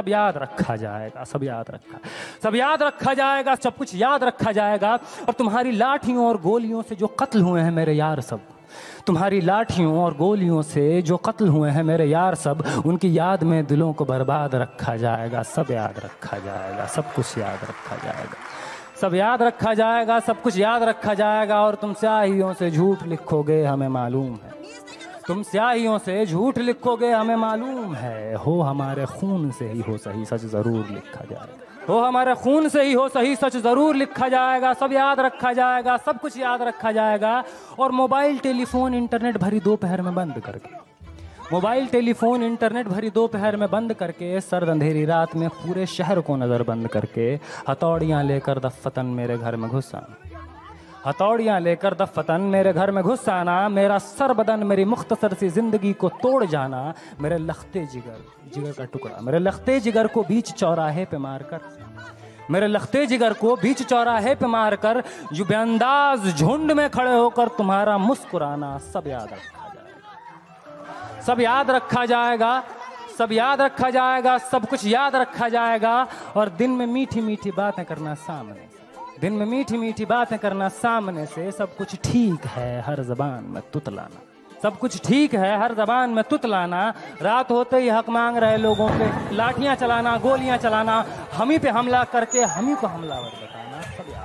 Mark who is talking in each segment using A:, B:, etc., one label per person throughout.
A: सब याद रखा जाएगा, सब याद रखा जाएगा, सब कुछ याद रखा जाएगा। और तुम्हारी लाठियों और गोलियों से जो कत्ल हुए हैं मेरे यार सब, तुम्हारी लाठियों और गोलियों से जो कत्ल हुए हैं मेरे यार सब, उनकी याद में दिलों को बर्बाद रखा जाएगा। सब याद रखा जाएगा, सब कुछ याद रखा जाएगा, सब याद रखा जाएगा, सब कुछ याद रखा जाएगा। और तुम स्याहियों से झूठ लिखोगे हमें मालूम है, तुम स्याहियों से झूठ लिखोगे हमें मालूम है। हो हमारे खून से ही हो सही सच जरूर लिखा जाएगा, हो हमारे खून से ही हो सही सच जरूर लिखा जाएगा। सब याद रखा जाएगा, सब कुछ याद रखा जाएगा। और मोबाइल टेलीफोन इंटरनेट भरी दोपहर में बंद करके, मोबाइल टेलीफोन इंटरनेट भरी दोपहर में बंद करके, सर्द अंधेरी रात में पूरे शहर को नजर बंद करके, हथौड़ियाँ लेकर दफ्फतन मेरे घर में घुस आना, हथौड़ियाँ लेकर दफ्फतन मेरे घर में घुस आना। मेरा सर बदन मेरी मुख्तसर सी जिंदगी को तोड़ जाना। मेरे लखते जिगर, जिगर का टुकड़ा, मेरे लखते जिगर को बीच चौराहे पे मारकर, मेरे लखते जिगर को बीच चौराहे पे मारकर, जो बेअंदाज झुंड में खड़े होकर तुम्हारा मुस्कुराना। सब याद रखा जाएगा, सब याद रखा जाएगा, सब याद रखा जाएगा, सब कुछ याद रखा जाएगा। और दिन में मीठी मीठी बातें करना सामने, दिन में मीठी मीठी बातें करना सामने से। सब कुछ ठीक है हर जबान में तुतलाना, सब कुछ ठीक है हर जबान में तुतलाना। रात होते ही हक मांग रहे लोगों पे लाठियां चलाना, गोलियां चलाना, हम ही पे हमला करके हम ही को हमलावर बताना।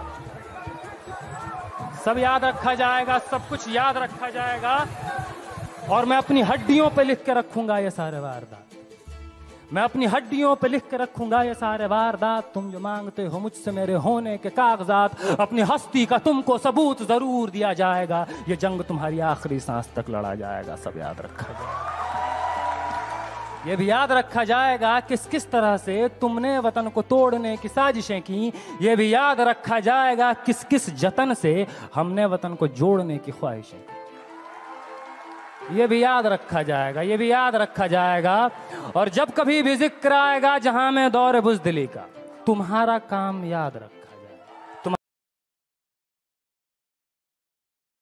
A: सब याद रखा जाएगा, सब कुछ याद रखा जाएगा। और मैं अपनी हड्डियों पे लिख के रखूंगा ये सारे वारदात, मैं अपनी हड्डियों पे लिख के रखूंगा ये सारे वारदात। तुम जो मांगते हो मुझसे मेरे होने के कागजात, अपनी हस्ती का तुमको सबूत जरूर दिया जाएगा। ये जंग तुम्हारी आखिरी सांस तक लड़ा जाएगा। सब याद रखा जाएगा, ये भी याद रखा जाएगा किस किस तरह से तुमने वतन को तोड़ने की साजिशें की। ये भी याद रखा जाएगा किस किस जतन से हमने वतन को जोड़ने की ख्वाहिशें की। ये भी याद रखा जाएगा, ये भी याद रखा जाएगा। और जब कभी भी जिक्र आएगा जहां में दौर बुज़दिली का, तुम्हारा काम याद रख,